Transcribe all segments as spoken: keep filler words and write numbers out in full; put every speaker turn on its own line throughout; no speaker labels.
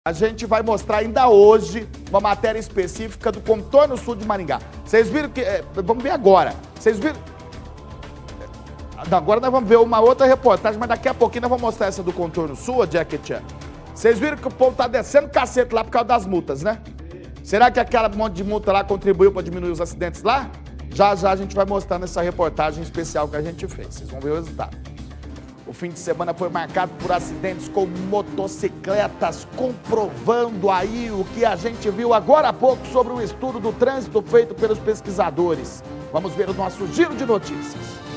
A gente vai mostrar ainda hoje uma matéria específica do contorno sul de Maringá. Vocês viram que... É, vamos ver agora. Vocês viram... Agora nós vamos ver uma outra reportagem, mas daqui a pouquinho nós vamos mostrar essa do contorno sul, Jack Chan. Vocês viram que o povo tá descendo cacete lá por causa das multas, né? Será que aquela monte de multa lá contribuiu para diminuir os acidentes lá? Já já a gente vai mostrar nessa reportagem especial que a gente fez. Vocês vão ver o resultado. O fim de semana foi marcado por acidentes com motocicletas, comprovando aí o que a gente viu agora há pouco sobre o estudo do trânsito feito pelos pesquisadores. Vamos ver o nosso giro de notícias.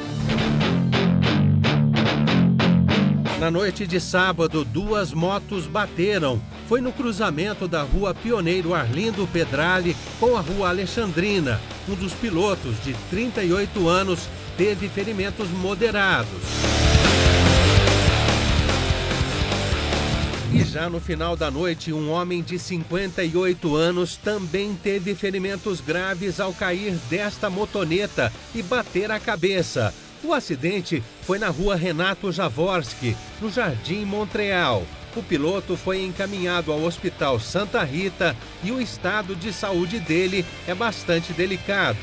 Na noite de sábado, duas motos bateram. Foi no cruzamento da rua Pioneiro Arlindo Pedrali com a rua Alexandrina. Um dos pilotos, de trinta e oito anos, teve ferimentos moderados. E já no final da noite, um homem de cinquenta e oito anos também teve ferimentos graves ao cair desta motoneta e bater a cabeça. O acidente foi na rua Renato Jaworski, no Jardim Montreal. O piloto foi encaminhado ao Hospital Santa Rita e o estado de saúde dele é bastante delicado.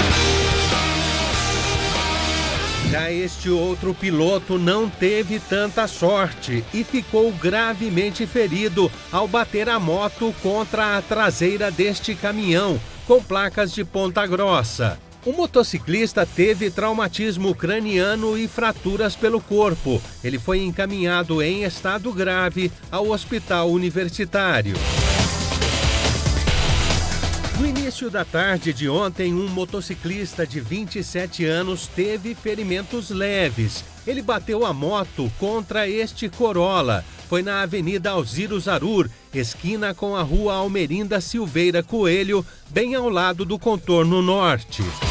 Já este outro piloto não teve tanta sorte e ficou gravemente ferido ao bater a moto contra a traseira deste caminhão, com placas de Ponta Grossa. O motociclista teve traumatismo craniano e fraturas pelo corpo. Ele foi encaminhado em estado grave ao hospital universitário. No início da tarde de ontem, um motociclista de vinte e sete anos teve ferimentos leves. Ele bateu a moto contra este Corolla. Foi na Avenida Alziro Zarur, esquina com a Rua Almerinda Silveira Coelho, bem ao lado do contorno norte.